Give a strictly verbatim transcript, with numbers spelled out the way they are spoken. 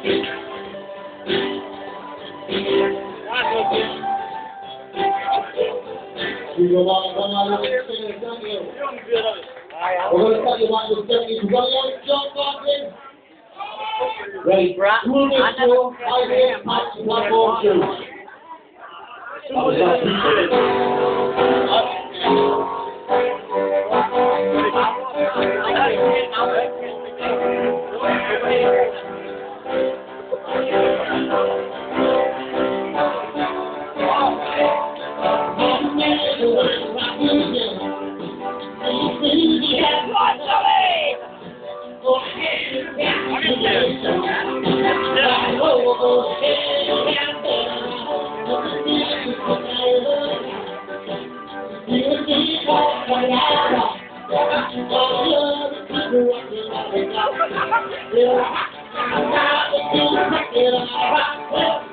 We go on, come on, let's say thank you. We're going to tell you about the seventies. We're going to let John Martin. Ready? Two minutes to five minutes, match, one more two. Yeah.